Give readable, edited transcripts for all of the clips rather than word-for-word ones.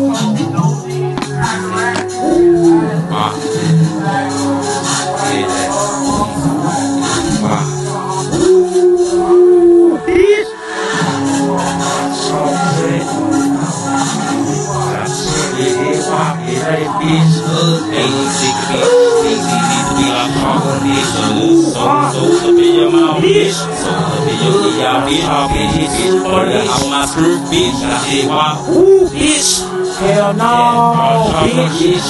Hell no, bitch.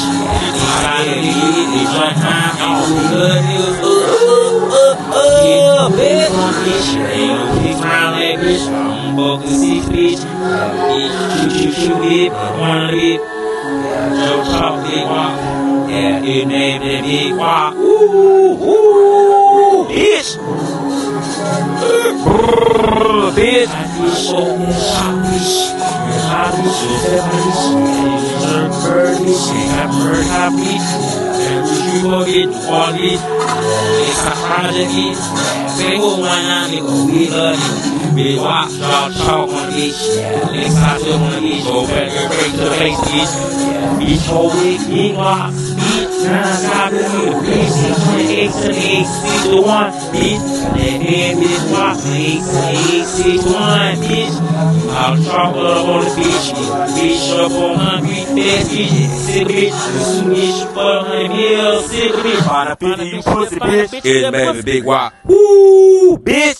Yeah, you named it big walk. Bitch. Bitch. I'll talk on the beach, bitch up on 100 fast bitch, sick bitch, soon as she fuck 100 mil, sick bitch, find a pussy bitch, get baby big walk, woo, bitch.